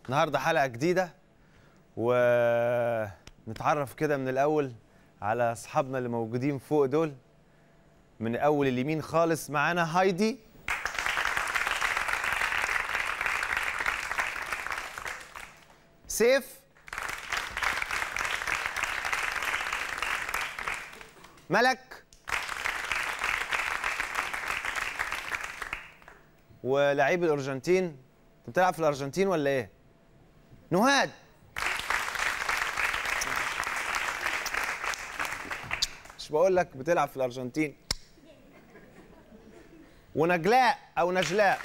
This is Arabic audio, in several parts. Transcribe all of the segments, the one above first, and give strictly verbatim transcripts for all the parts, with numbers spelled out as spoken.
النهارده حلقة جديدة ونتعرف كده من الأول على أصحابنا اللي موجودين فوق دول. من أول اليمين خالص معانا هايدي، سيف، ملك، ولاعيب الأرجنتين. أنت بتلعب في الأرجنتين ولا إيه؟ نهاد. مش بقول لك بتلعب في الأرجنتين. ونجلاء أو نجلاء.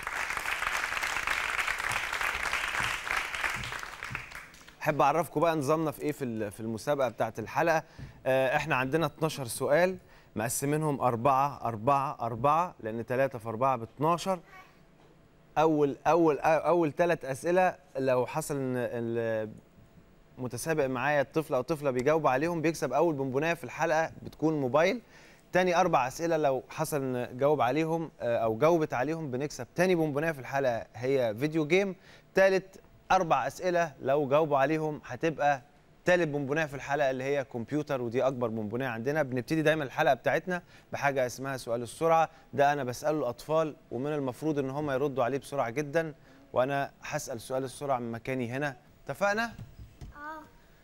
أحب أعرفكم بقى نظامنا في إيه في في المسابقة بتاعت الحلقة. إحنا عندنا اتناشر سؤال مقسمينهم أربعة أربعة أربعة، لأن ثلاثة في أربعة ب اتناشر. أول أول أول ثلاث أسئلة لو حصل إن المتسابق معايا الطفل أو طفلة بيجاوب عليهم بيكسب أول بونبوناية في الحلقة بتكون موبايل. تاني أربع أسئلة لو حصل إن جاوب عليهم أو جاوبت عليهم بنكسب تاني بونبوناية في الحلقة هي فيديو جيم. تالت أربع أسئلة لو جاوبوا عليهم هتبقى تالت بونبوناية في الحلقة اللي هي كمبيوتر، ودي أكبر بونبوناية عندنا. بنبتدي دايما الحلقة بتاعتنا بحاجة اسمها سؤال السرعة. ده أنا بسأله الأطفال ومن المفروض إن هم يردوا عليه بسرعة جدا، وأنا هسأل سؤال السرعة من مكاني هنا. اتفقنا؟ اه.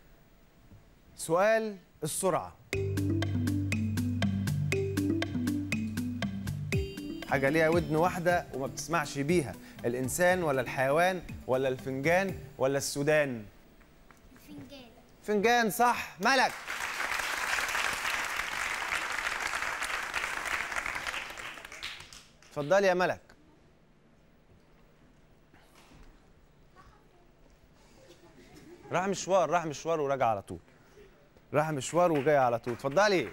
سؤال السرعة. حاجة ليها ودن واحدة وما بتسمعش بيها. الإنسان ولا الحيوان ولا الفنجان ولا السودان؟ فنجان. فنجان صح. ملك. اتفضلي يا ملك. راح مشوار راح مشوار وراجع على طول. راح مشوار وجاي على طول. اتفضلي.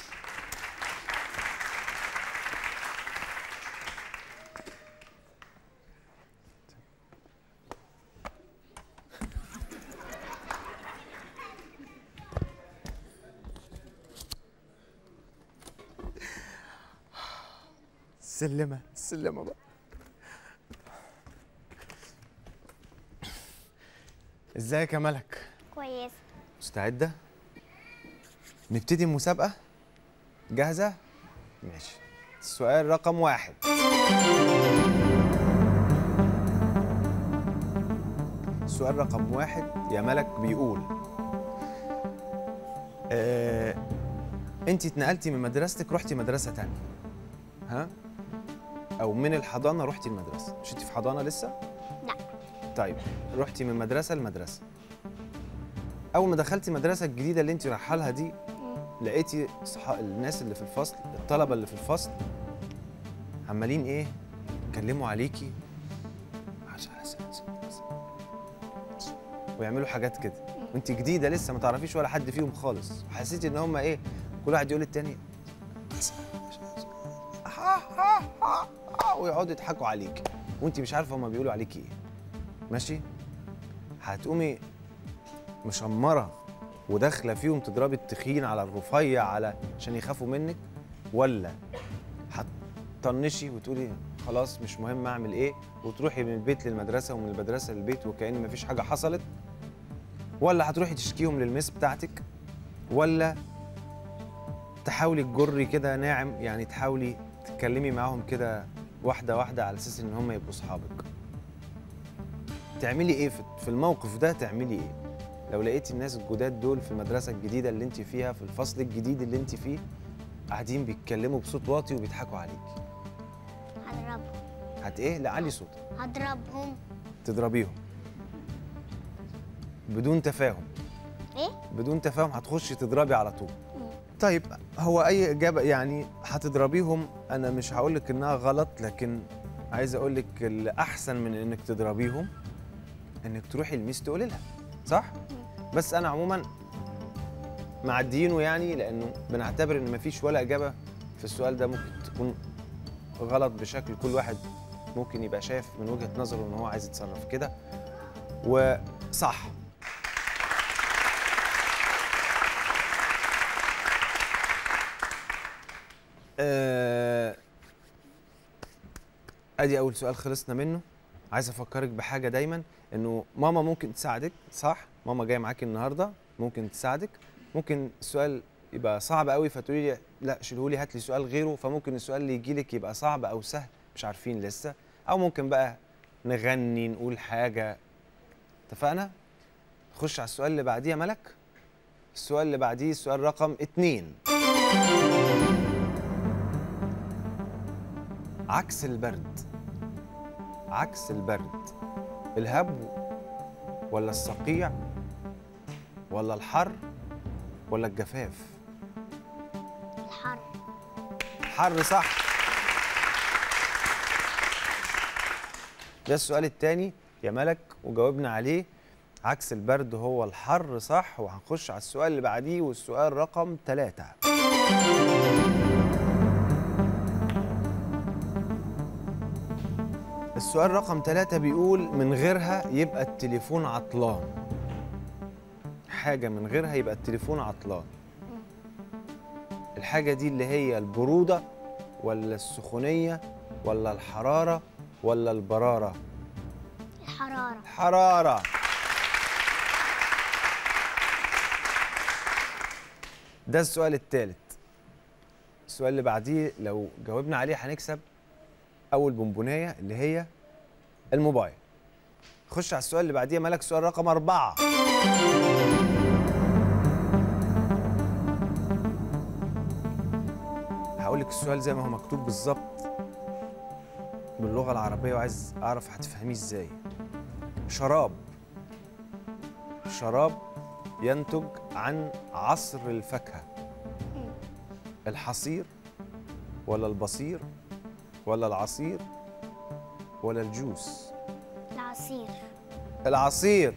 السلمة السلمة بقى. ازيك يا ملك؟ كويسة. مستعدة؟ نبتدي المسابقة؟ جاهزة؟ ماشي. السؤال رقم واحد. السؤال رقم واحد يا ملك بيقول آه، انتي اتنقلتي من مدرستك رحتي مدرسة تانية، ها؟ أو من الحضانة رحتي المدرسة، مش انتي في حضانة لسه؟ لا. طيب رحتي من مدرسة لمدرسة. أول ما دخلتي المدرسة الجديدة اللي انتي رايحة لها دي لقيتي صحا... الناس اللي في الفصل، الطلبة اللي في الفصل عمالين إيه؟ يتكلموا عليكي ويعملوا حاجات كده، وانتي جديدة لسه ما تعرفيش ولا حد فيهم خالص، وحسيتي إن هم إيه؟ كل واحد يقول للتاني ويقعدوا يضحكوا عليك وانت مش عارفه هما بيقولوا عليكي ايه. ماشي؟ هتقومي مشمره وداخله فيهم تضربي التخين على الرفيع على عشان يخافوا منك، ولا هتطنشي وتقولي خلاص مش مهم اعمل ايه وتروحي من البيت للمدرسه ومن المدرسه للبيت وكأن مفيش حاجه حصلت، ولا هتروحي تشكيهم للمس بتاعتك، ولا تحاولي تجري كده ناعم، يعني تحاولي تتكلمي معاهم كده واحدة واحدة على أساس إن هم يبقوا صحابك. تعملي إيه في الموقف ده؟ تعملي إيه؟ لو لقيتي الناس الجداد دول في المدرسة الجديدة اللي أنت فيها، في الفصل الجديد اللي أنت فيه، قاعدين بيتكلموا بصوت واطي وبيضحكوا عليكي. هضربهم. هت إيه؟ لا علي صوتك. هضربهم. تضربيهم. بدون تفاهم. إيه؟ بدون تفاهم هتخشي تضربي على طول. طيب هو أي إجابة يعني هتضربيهم، أنا مش هقول لك إنها غلط، لكن عايز أقول لك الأحسن من إنك تضربيهم إنك تروحي الميس تقولي لها، صح؟ بس أنا عموماً معديينه يعني، لأنه بنعتبر إن مفيش ولا إجابة في السؤال ده ممكن تكون غلط بشكل كل واحد ممكن يبقى شايف من وجهة نظره إن هو عايز يتصرف كده، وصح. آه، ادي اول سؤال خلصنا منه. عايز افكرك بحاجه دايما، انه ماما ممكن تساعدك، صح؟ ماما جايه معاكي النهارده ممكن تساعدك. ممكن السؤال يبقى صعب قوي فتقولي لي لا شيلهولي هات لي سؤال غيره، فممكن السؤال اللي يجي لك يبقى صعب او سهل مش عارفين لسه، او ممكن بقى نغني نقول حاجه. اتفقنا؟ نخش على السؤال اللي بعديه يا ملك. السؤال اللي بعديه السؤال رقم اتنين. عكس البرد، عكس البرد، الهبو ولا الصقيع ولا الحر ولا الجفاف؟ الحر. الحر صح. ده السؤال الثاني يا ملك وجاوبنا عليه. عكس البرد هو الحر صح. وهنخش على السؤال اللي بعديه والسؤال رقم ثلاثة. السؤال رقم ثلاثة بيقول من غيرها يبقى التليفون عطلان. حاجة من غيرها يبقى التليفون عطلان. الحاجة دي اللي هي البرودة ولا السخونية ولا الحرارة ولا البرارة؟ الحرارة. الحرارة. ده السؤال الثالث. السؤال اللي بعديه لو جاوبنا عليه هنكسب أول بونبوناية اللي هي الموبايل. خش على السؤال اللي بعديه مالك، سؤال رقم أربعة. هقول لك السؤال زي ما هو مكتوب بالظبط باللغة العربية وعايز أعرف هتفهميه إزاي. شراب، شراب ينتج عن عصر الفاكهة. الحصير ولا البصير ولا العصير ولا الجوس؟ العصير. العصير.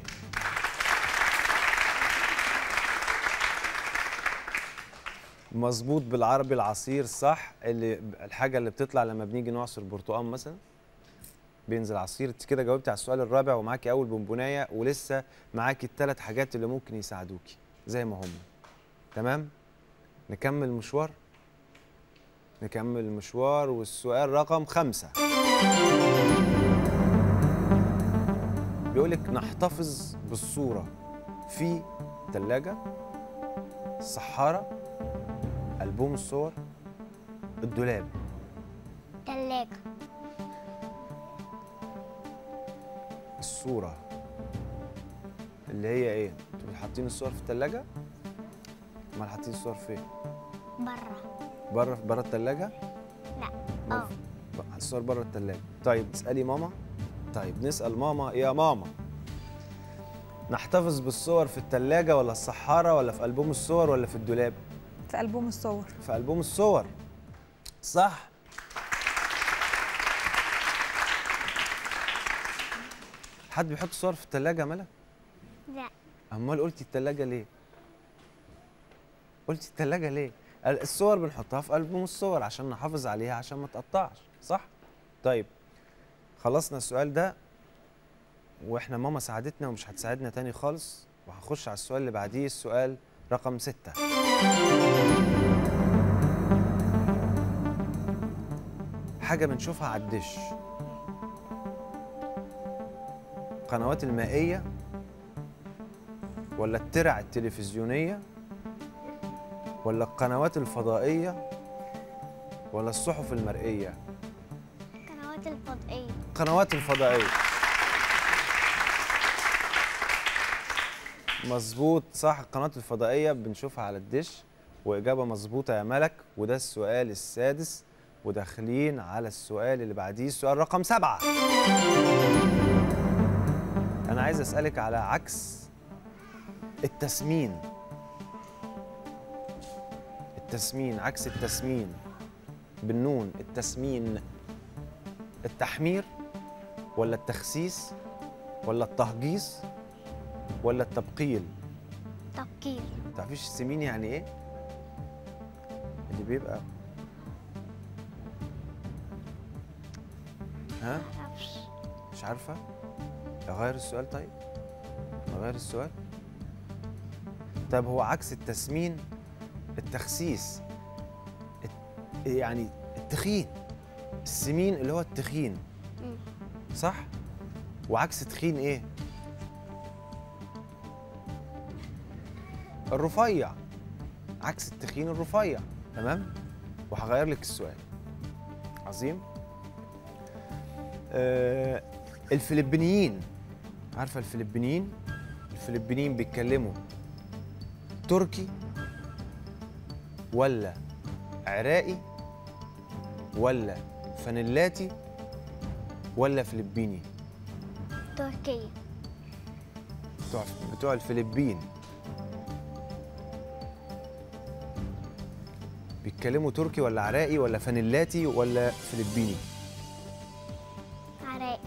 مظبوط بالعربي العصير صح. اللي الحاجة اللي بتطلع لما بنيجي نعصر برتقال مثلا بينزل عصير. انت كده جاوبتي على السؤال الرابع ومعاكي أول بونبوناية ولسه معاكي الثلاث حاجات اللي ممكن يساعدوكي زي ما هم. تمام؟ نكمل المشوار؟ نكمل المشوار والسؤال رقم خمسة. بيقولك نحتفظ بالصورة في تلاجة، الصحارة، ألبوم الصور، الدولاب؟ تلاجة. الصورة اللي هي ايه؟ انتوا حاطين الصور في التلاجة؟ امال حاطين الصور فين؟ برا. بره بره التلاجة؟ لا. اه. الصور بره التلاجة. طيب تسألي ماما؟ طيب نسأل ماما. يا ماما نحتفظ بالصور في التلاجة ولا الصحارة ولا في ألبوم الصور ولا في الدولاب؟ في ألبوم الصور. في ألبوم الصور صح. حد بيحط صور في التلاجة يا ملا؟ لا. امال قلتي التلاجة ليه؟ قلتي التلاجة ليه؟ الصور بنحطها في ألبوم الصور عشان نحافظ عليها عشان ما تقطعش صح؟ طيب خلصنا السؤال ده واحنا ماما ساعدتنا ومش هتساعدنا تاني خالص. وهنخش على السؤال اللي بعديه السؤال رقم ستة. حاجة بنشوفها على الدش. القنوات المائية ولا الترع التلفزيونية ولا القنوات الفضائية ولا الصحف المرئية؟ القنوات الفضائية. القنوات الفضائية. مظبوط صح. القنوات الفضائية بنشوفها على الدش وإجابة مظبوطة يا ملك. وده السؤال السادس وداخلين على السؤال اللي بعديه السؤال رقم سبعة. أنا عايز أسألك على عكس التسمين. التسمين عكس التسمين بالنون. التسمين التحمير ولا التخسيس ولا التهجيص ولا التبقيل؟ تبقيل. تعرفيش السمين يعني ايه؟ اللي بيبقى ها؟ معرفش. مش عارفة؟ أغير السؤال طيب؟ أغير السؤال؟ طيب هو عكس التسمين التخسيس. الت... يعني التخين. السمين اللي هو التخين مم. صح؟ وعكس تخين ايه؟ الرفيع. عكس التخين الرفيع. تمام؟ وهغير لك السؤال. عظيم. آه الفلبينيين، عارفه الفلبينيين؟ الفلبينيين بيتكلموا تركي ولا عراقي ولا فنلاتي ولا فلبيني؟ تركيا. بتوع بتوع الفلبين بيتكلموا تركي ولا عراقي ولا فنلاتي ولا فلبيني؟ عراقي.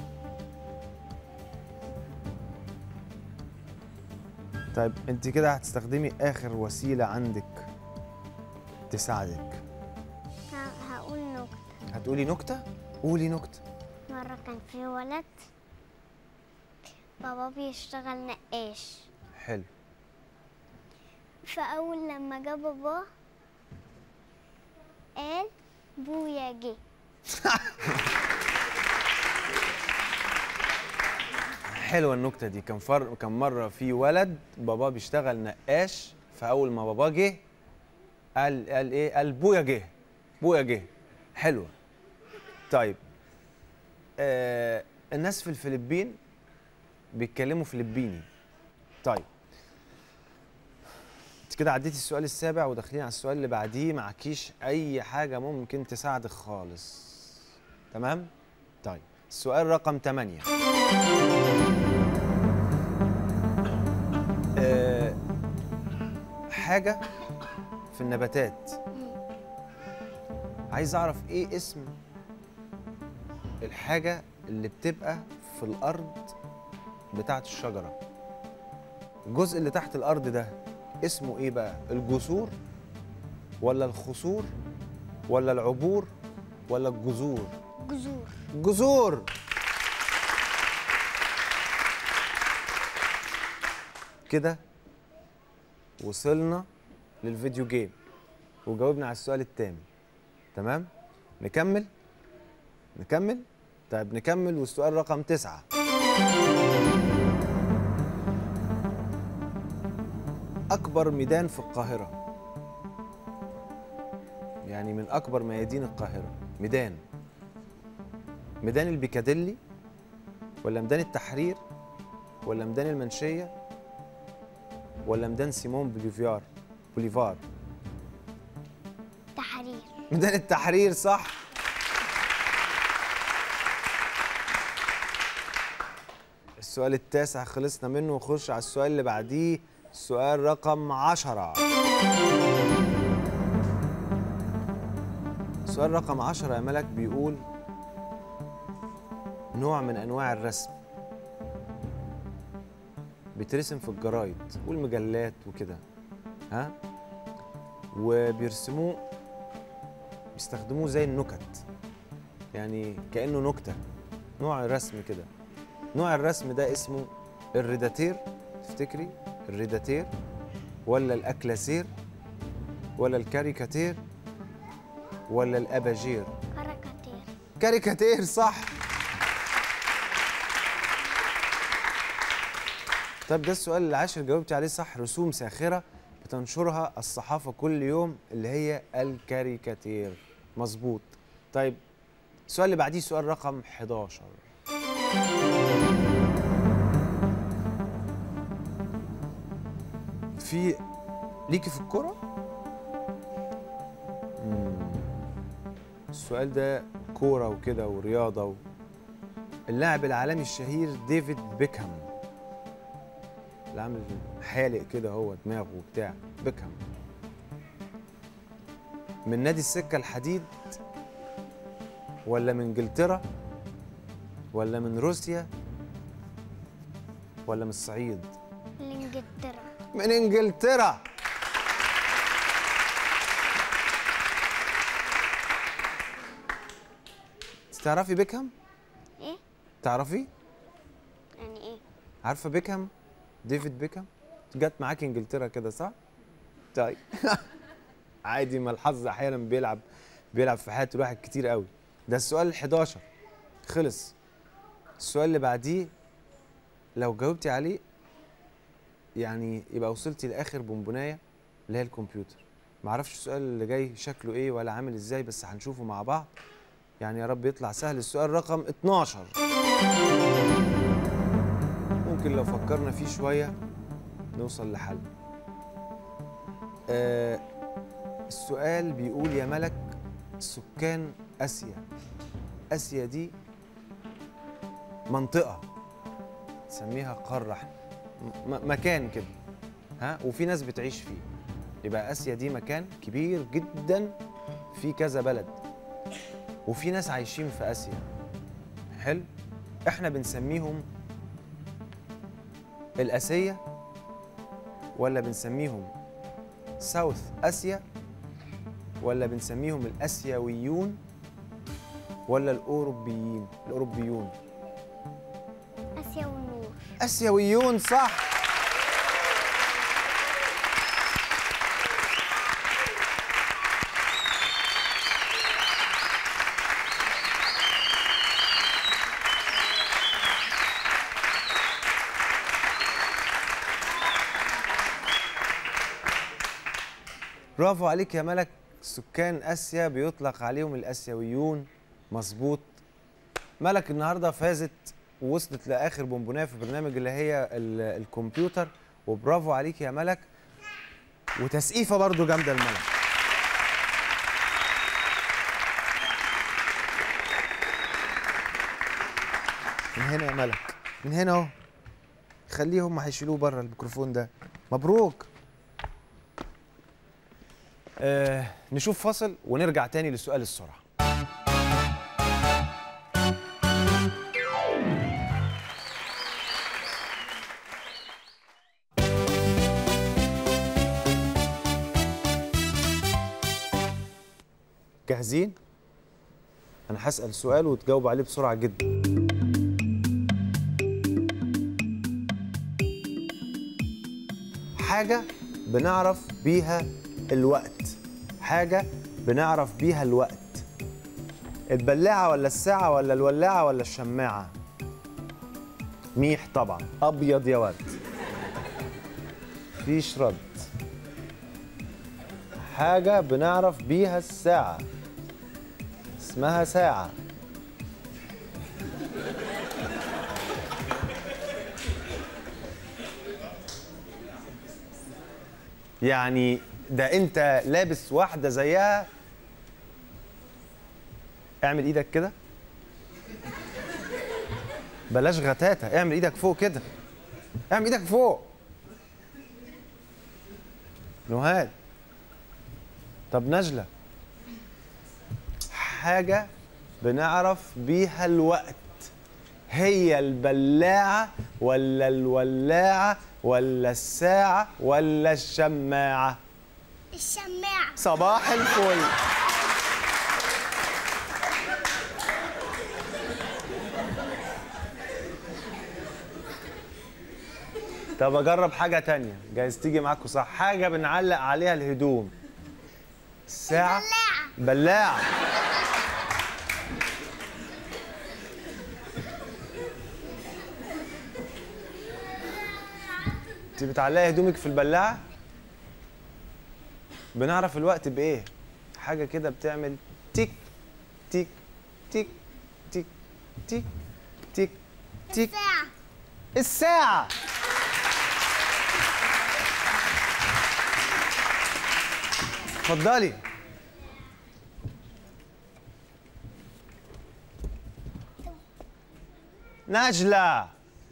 طيب انت كده هتستخدمي اخر وسيله عندك تساعدك. ه- هقول نكتة. هتقولي نكته؟ قولي نكته. مرة كان في ولد بابا بيشتغل نقاش، حلو. فأول لما جه بابا قال بويا جه. حلوه النكته دي. كان فر... كان مره في ولد باباه بيشتغل نقاش، فاول ما باباه جه قال قال ايه؟ قال بويا جه. بويا جه. حلوه. طيب آه الناس في الفلبين بيتكلموا فلبيني. طيب انت كده عديتي السؤال السابع وداخلين على السؤال اللي بعديه، معكيش اي حاجه ممكن تساعدك خالص. تمام؟ طيب السؤال رقم ثمانية. أه حاجه في النباتات. عايز اعرف ايه اسم الحاجه اللي بتبقى في الارض بتاعت الشجره. الجزء اللي تحت الارض ده اسمه ايه بقى؟ الجذور ولا الخصور ولا العبور ولا الجذور؟ جذور. جذور. كده وصلنا للفيديو جيم وجاوبنا على السؤال الثامن. تمام؟ نكمل؟ نكمل؟ طيب نكمل. والسؤال رقم تسعة. أكبر ميدان في القاهرة، يعني من أكبر ميادين القاهرة، ميدان ميدان البيكاديلي ولا ميدان التحرير ولا ميدان المنشية ولا ميدان سيمون بوليفيار بوليفار؟ تحرير. ميدان التحرير. صح. السؤال التاسع خلصنا منه ونخش على السؤال اللي بعديه. السؤال رقم عشرة. السؤال رقم عشرة يا ملك بيقول نوع من أنواع الرسم بيترسم في الجرايد والمجلات وكده، ها؟ وبيرسموه، بيستخدموه زي النكت، يعني كأنه نكتة، نوع رسم كده. نوع الرسم ده اسمه الريداتير. تفتكري الريداتير ولا الأكلاسير ولا الكاريكاتير ولا الأباجير؟ كاريكاتير. كاريكاتير. صح. طب ده السؤال العاشر جاوبتي عليه صح. رسوم ساخرة بتنشرها الصحافة كل يوم اللي هي الكاريكاتير. مظبوط. طيب السؤال اللي بعديه سؤال رقم حداشر. في ليكي في الكرة؟ السؤال ده كورة وكده ورياضة و... اللاعب العالمي الشهير ديفيد بيكهام، اللي عامل حالق كده هو دماغه وبتاع، بيكهام، من نادي السكة الحديد ولا من انجلترا ولا من روسيا ولا من الصعيد؟ من انجلترا. من انجلترا. تعرفي بيكهام؟ ايه؟ تعرفي؟ يعني ايه؟ عارفه بيكهام؟ ديفيد بيكهام؟ جت معاكي انجلترا كده صح؟ طيب عادي، ما الحظ احيانا بيلعب بيلعب في حياه الواحد كتير قوي. ده السؤال ال حداشر خلص. السؤال اللي بعديه لو جاوبتي عليه يعني يبقى وصلتي لاخر بونبونايه اللي هي الكمبيوتر. معرفش السؤال اللي جاي شكله ايه ولا عامل ازاي، بس هنشوفه مع بعض. يعني يا رب يطلع سهل. السؤال رقم اتناشر، ممكن لو فكرنا فيه شويه نوصل لحل. آه السؤال بيقول يا ملك، سكان اسيا، اسيا دي منطقه تسميها قاره، احنا مكان كده، ها، وفي ناس بتعيش فيه. يبقى اسيا دي مكان كبير جدا فيه كذا بلد، وفي ناس عايشين في اسيا. حلو. احنا بنسميهم الاسيا ولا بنسميهم ساوث اسيا ولا بنسميهم الاسيويون ولا الاوروبيين؟ الاوروبيون. اسيا والنور. اسيويون، صح. برافو عليك يا ملك، سكان اسيا بيطلق عليهم الاسيويون. مظبوط. ملك النهارده فازت ووصلت لاخر بونبونايه في برنامج اللي هي الكمبيوتر، وبرافو عليك يا ملك. وتسقيفه برضو جامده الملك. من هنا يا ملك، من هنا اهو. خليه هم هيشيلوه بره الميكروفون ده. مبروك. آه نشوف فاصل ونرجع تاني لسؤال السرعة. جاهزين؟ أنا هسأل سؤال وتجاوب عليه بسرعة جدا. حاجة بنعرف بيها الوقت، حاجة بنعرف بيها الوقت. البلاعة ولا الساعة ولا الولاعة ولا الشماعة؟ ميح طبعا، أبيض يا ورد. مفيش رد. حاجة بنعرف بيها الساعة اسمها ساعة. يعني ده انت لابس واحدة زيها. اعمل ايدك كده، بلاش غتاتة، اعمل ايدك فوق كده، اعمل ايدك فوق. نهاد. طب نجلة، حاجة بنعرف بيها الوقت، هي البلاعة ولا الولاعة ولا الساعة ولا الشماعة؟ الشماعة. صباح الفل. طب اجرب حاجة تانية جايز تيجي معاكوا صح. حاجة بنعلق عليها الهدوم. الساعة. البلاعة. بلاعة. انت بتعلقي هدومك في البلاعة؟ بنعرف الوقت بايه؟ حاجة كده بتعمل تيك تيك تيك تيك تيك تيك تيك. الساعة. الساعة. اتفضلي. نجلة.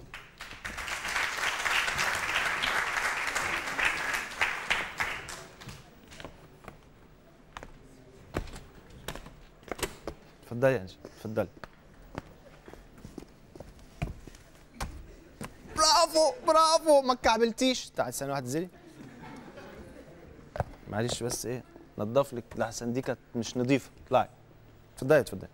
اتفضلي يا نجلة، اتفضلي. برافو برافو، ما تكعبلتيش. تعالي ثانية واحدة انزلي. معلش بس ايه، نضف لك لحسن دي كانت مش نظيفة. اطلعي. اتفضلي اتفضلي.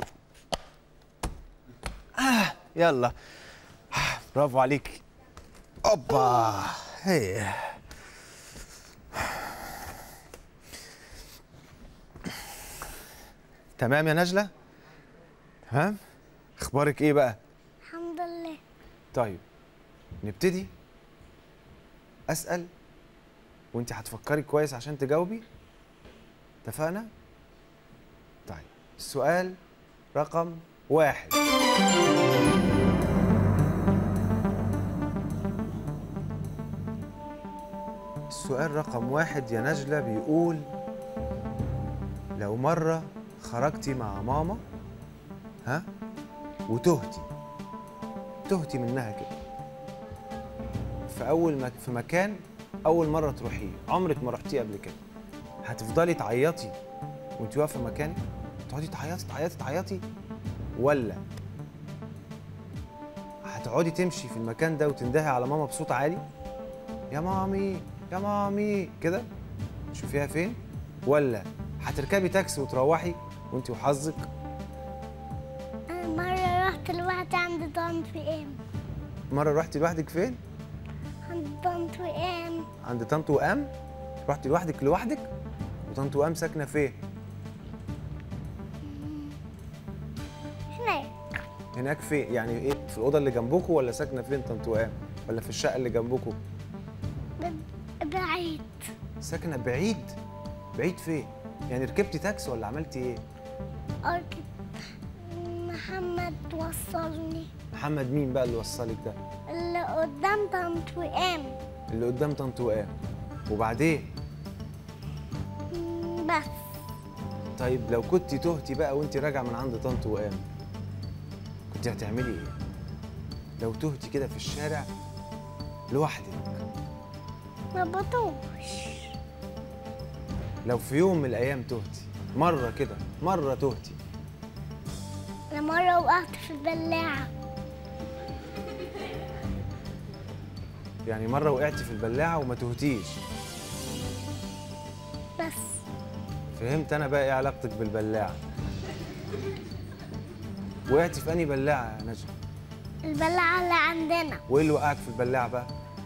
آه يلا. آه برافو عليك. اوبا. هي. تمام يا نجلة؟ تمام؟ اخبارك ايه بقى؟ الحمد لله. طيب نبتدي. اسال وانت هتفكري كويس عشان تجاوبي. اتفقنا؟ طيب السؤال رقم واحد. السؤال رقم واحد يا نجلة بيقول: لو مرة خرجتي مع ماما ها وتهتي تهتي منها كده في أول مك... في مكان أول مرة تروحيه، عمرك ما رحتيه قبل كده، هتفضلي تعيطي وأنت واقفة مكانك؟ تقعدي تعيطي تعيطي تعيطي، ولا هتقعدي تمشي في المكان ده وتندهي على ماما بصوت عالي يا مامي يا مامي كده تشوفيها فين، ولا هتركبي تاكسي وتروحي وانت وحظك؟ أنا مرة رحت لوحدي عند طنط وئام. مرة رحتي لوحدك فين؟ عند طنط وئام. عند طنط وئام؟ رحتي لوحدك لوحدك؟ وطنط وئام ساكنة فين؟ هناك. هناك فين؟ يعني ايه، في الأوضة اللي جنبكم ولا ساكنة فين طنط وئام؟ ولا في الشقة اللي جنبكم؟ بعيد. ساكنة بعيد؟ بعيد فين؟ يعني ركبتي تاكسي ولا عملتي ايه؟ أركب. محمد وصلني. محمد مين بقى اللي وصلك ده؟ اللي قدام طنط وئام. اللي قدام طنط وئام. وبعدين؟ بس. طيب لو كنتي تهتي بقى وانت راجعة من عند طنط وئام كنت هتعملي ايه؟ لو تهتي كده في الشارع لوحدك. ما بطوش. لو في يوم من الايام تهتي مره كده، مره تهتي. انا مره وقعت في البلاعه. يعني مره وقعتي في البلاعه وما تهتيش. بس. فهمت انا بقى ايه علاقتك بالبلاعه. وقعتي في انهي بلاعه يا نجم؟ البلاعه اللي عندنا. وايه اللي وقعك في البلاعه بقى؟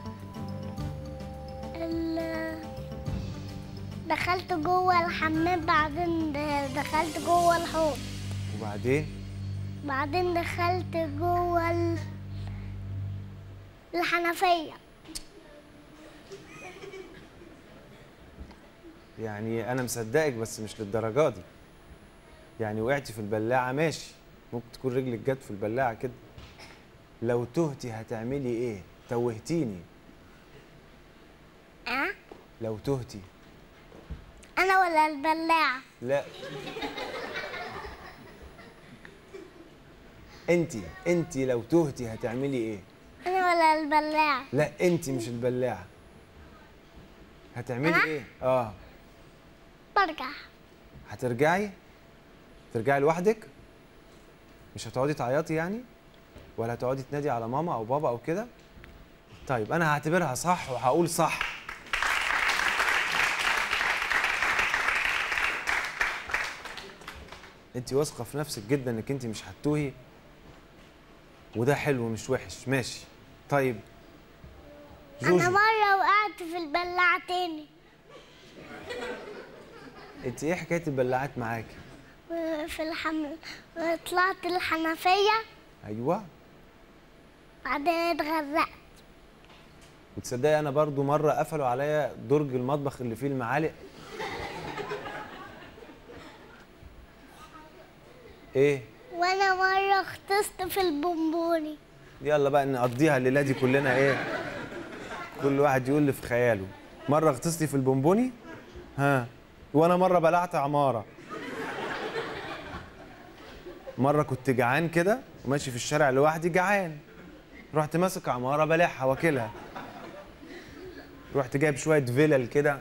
دخلت جوه الحمام، بعدين دخلت جوه الحوض. وبعدين؟ بعدين دخلت جوه ال... الحنفية. يعني أنا مصدقك بس مش للدرجة دي. يعني وقعتي في البلاعة ماشي، ممكن تكون رجلك جت في البلاعة كده. لو تهتي هتعملي إيه؟ توهتيني. أه؟ لو تهتي. أنا ولا البلاعة؟ لا. انتي انتي لو تهتي هتعملي ايه؟ أنا ولا البلاعة؟ لا انتي مش البلاعة. هتعملي أنا؟ ايه؟ اه برجع. هترجعي؟ ترجعي لوحدك؟ مش هتقعدي تعيطي يعني؟ ولا هتقعدي تنادي على ماما او بابا او كده؟ طيب انا هعتبرها صح وهقول صح. انت واثقه في نفسك جدا انك انت مش هتتوهي، وده حلو مش وحش، ماشي. طيب جوجو، أنا مرة وقعت في البلاعة تاني. انت ايه حكايه البلاعات معاكي؟ في الحمل طلعت الحنفية. ايوه. بعدين اتغرقت. وتصدقي انا برضو مره قفلوا عليا درج المطبخ اللي فيه المعالق. ايه؟ وانا مره غطست في البونبوني. يلا بقى نقضيها الليله دي كلنا ايه؟ كل واحد يقول اللي في خياله. مره غطستي في البونبوني؟ ها. وانا مره بلعت عماره. مره كنت جعان كده وماشي في الشارع لوحدي جعان، رحت ماسك عماره بلعها واكلها. رحت جايب شويه فيلل كده،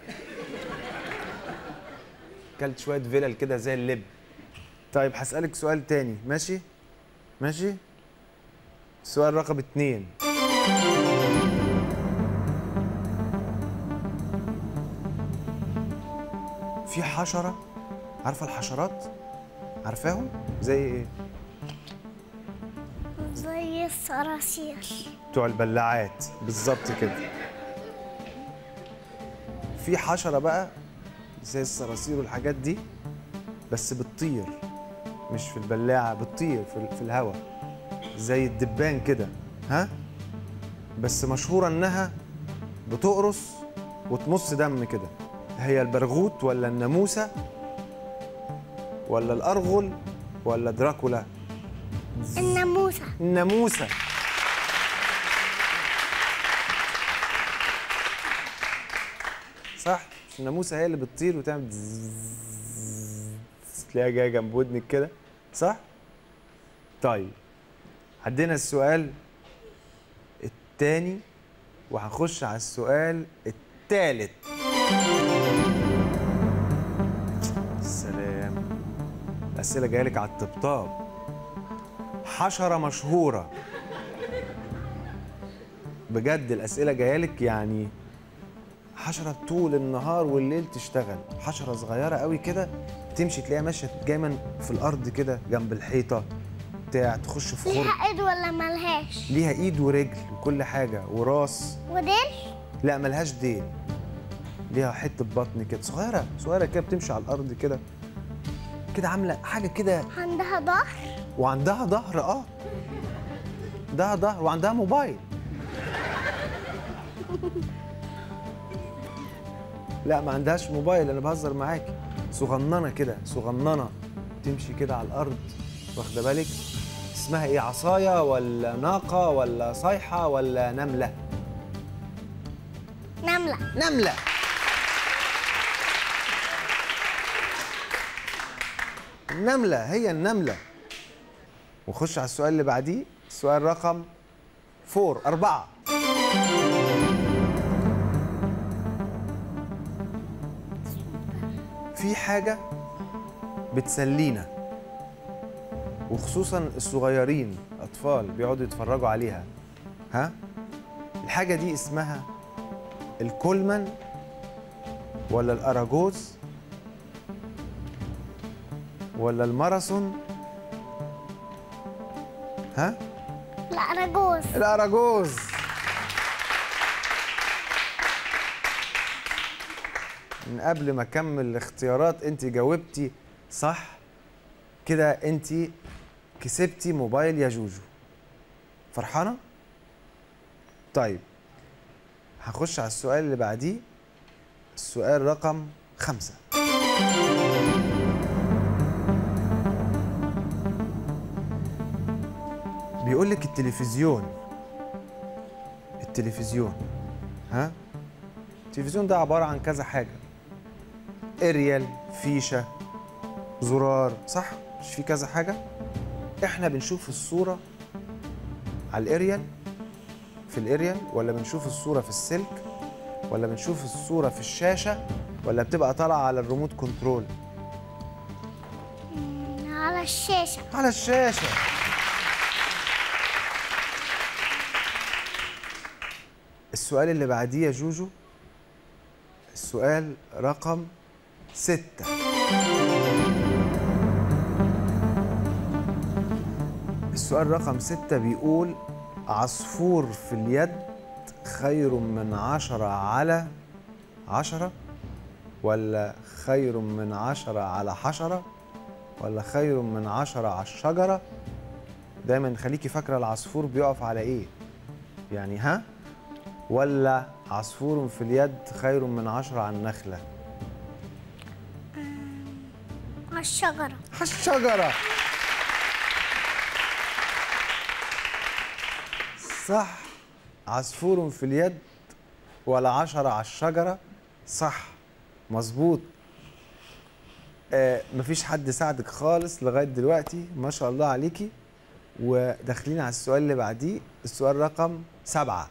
اكلت شويه فيلل كده زي اللب. طيب هسألك سؤال تاني، ماشي؟ ماشي؟ سؤال رقم اتنين. في حشرة، عارفة الحشرات؟ عارفاهم؟ زي ايه؟ زي الصراصير. بتوع البلاعات، بالظبط كده. في حشرة بقى زي الصراصير والحاجات دي بس بتطير، مش في البلاعة، بتطير في, في الهواء زي الدبان كده، ها؟ بس مشهورة إنها بتقرص وتمص دم كده. هي البرغوت ولا الناموسة ولا الأرغل ولا دراكولا؟ الناموسة. الناموسة. صح، مش الناموسة هي اللي بتطير وتعمل تلاقيها جاية جنب ودنك كده، صح؟ طيب عدينا السؤال التاني وهنخش على السؤال التالت. السلام، الأسئلة جاية لك على الطبطاب. حشرة مشهورة بجد، الأسئلة جاية لك يعني حشرة طول النهار والليل تشتغل. حشرة صغيرة قوي كده تمشي تلاقيها ماشية دايما في الأرض كده جنب الحيطة بتاع، تخش في خرم. ليها ايد ولا ملهاش؟ ليها ايد ورجل وكل حاجة وراس. وديل؟ لا ملهاش ديل، ليها حتة بطن كده صغيرة صغيرة كده بتمشي على الأرض كده كده، عاملة حاجة كده. عندها ظهر؟ وعندها ظهر، اه عندها ظهر وعندها موبايل. لا ما عندهاش موبايل، انا بهزر معاكي. صغننه كده، صغننه تمشي كده على الارض، واخده بالك؟ اسمها ايه؟ عصايه ولا ناقه ولا صيحه ولا نمله؟ نملة. نمله. النمله، هي النمله. ونخش على السؤال اللي بعديه، السؤال رقم فور أربعة. في حاجة بتسلينا وخصوصا الصغيرين، أطفال بيقعدوا يتفرجوا عليها. ها؟ الحاجة دي اسمها الكولمان ولا الأراجوز ولا الماراثون؟ ها؟ الأراجوز. الأراجوز. من قبل ما اكمل الاختيارات انت جاوبتي صح كده، انت كسبتي موبايل يا جوجو. فرحانه؟ طيب هخش على السؤال اللي بعديه، السؤال رقم خمسة. بيقول لك التلفزيون التلفزيون ها؟ التلفزيون ده عباره عن كذا حاجه، اريال، فيشه، زرار، صح؟ مش في كذا حاجه؟ احنا بنشوف الصوره على الاريال، في الاريال، ولا بنشوف الصوره في السلك، ولا بنشوف الصوره في الشاشه، ولا بتبقى طالعه على الريموت كنترول؟ على الشاشة. على الشاشه. السؤال اللي بعديه يا جوجو، السؤال رقم ستة. السؤال رقم ستة بيقول عصفور في اليد خير من عشرة على عشرة، ولا خير من عشرة على حشرة، ولا خير من عشرة على الشجرة؟ دايما خليكي فاكرة العصفور بيقف على ايه يعني، ها؟ ولا عصفور في اليد خير من عشرة على النخلة؟ على الشجرة. على الشجرة. صح، عصفور في اليد ولا عشرة على الشجرة، صح مظبوط. آه مفيش حد ساعدك خالص لغاية دلوقتي، ما شاء الله عليكي. وداخلين على السؤال اللي بعديه، السؤال رقم سبعة.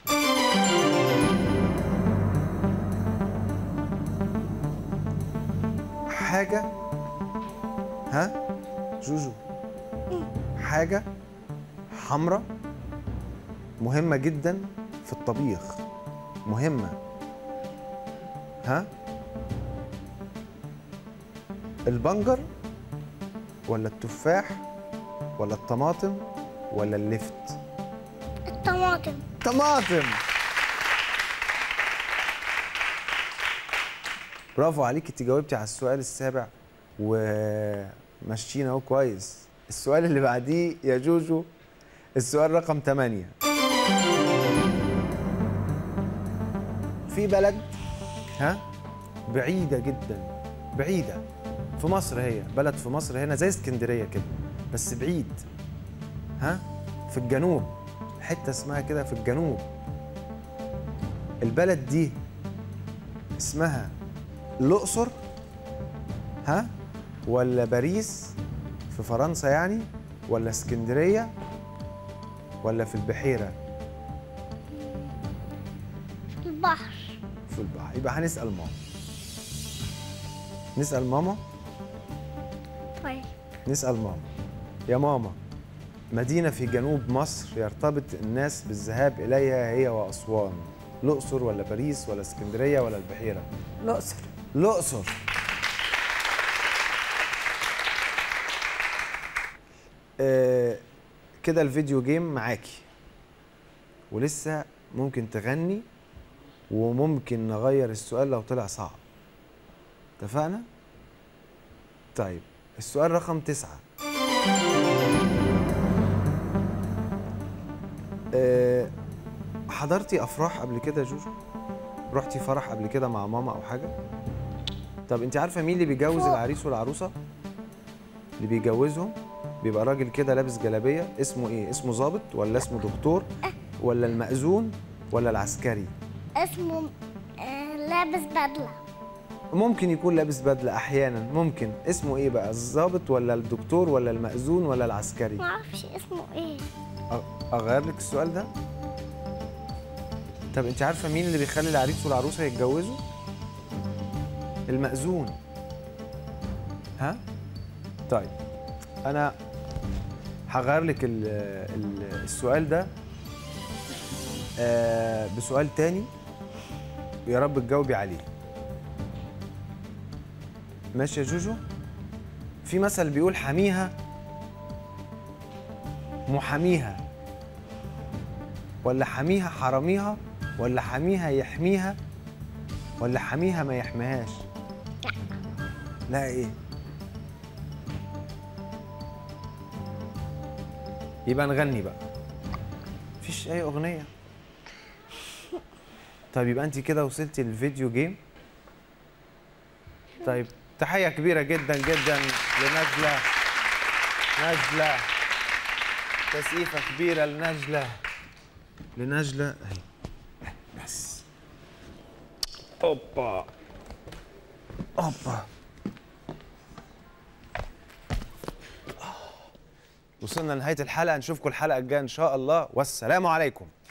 حاجة، ها جوجو، حاجة حمراء مهمة جدا في الطبيخ، مهمة، ها؟ البنجر ولا التفاح ولا الطماطم ولا اللفت؟ الطماطم. طماطم. برافو عليكي، انت جاوبتي على السؤال السابع ومشينا اهو كويس. السؤال اللي بعديه يا جوجو، السؤال رقم ثمانية. في بلد ها بعيده جدا، بعيده في مصر، هي بلد في مصر هنا زي اسكندريه كده بس بعيد، ها في الجنوب، حته اسمها كده في الجنوب. البلد دي اسمها الأقصر، ها ولا باريس في فرنسا يعني، ولا اسكندرية، ولا في البحيرة؟ في البحر. في البحر. يبقى هنسأل ماما. نسأل ماما؟ طيب. نسأل ماما. يا ماما، مدينة في جنوب مصر يرتبط الناس بالذهاب إليها هي وأسوان، الأقصر ولا باريس ولا اسكندرية ولا البحيرة؟ الأقصر. الأقصر. آه كده الفيديو جيم معاكي، ولسه ممكن تغني وممكن نغير السؤال لو طلع صعب. اتفقنا؟ طيب السؤال رقم تسعة. آه حضرتي أفراح قبل كده يا جوجو؟ رحتي فرح قبل كده مع ماما أو حاجة؟ طب أنت عارفة مين اللي بيجوز العريس والعروسة؟ اللي بيجوزهم بيبقى راجل كده لابس جلابية، اسمه إيه؟ اسمه ظابط ولا اسمه دكتور ولا المأذون ولا العسكري؟ اسمه آه لابس بدلة. ممكن يكون لابس بدلة أحيانا، ممكن. اسمه إيه بقى؟ الظابط ولا الدكتور ولا المأذون ولا العسكري؟ معرفش اسمه إيه. أغير لك السؤال ده؟ طب أنت عارفة مين اللي بيخلي العريس والعروسة يتجوزوا؟ المأذون. ها؟ طيب أنا هغير لك ال ال السؤال ده آه بسؤال تاني، يا رب تجاوبي عليه. ماشي يا جوجو؟ في مثل بيقول حميها محاميها، ولا حميها حراميها، ولا حميها يحميها، ولا حميها ما يحميهاش؟ لا ايه؟ يبقى نغني بقى. مفيش اي اغنيه؟ طيب يبقى انت كده وصلتي للفيديو جيم. طيب تحيه كبيره جدا جدا لنجلة. نجلة، تسقيفه كبيره لنجلة. لنجلة اهي. بس اوبا اوبا. وصلنا لنهايه الحلقه، نشوفكم الحلقه الجايه ان شاء الله، والسلام عليكم.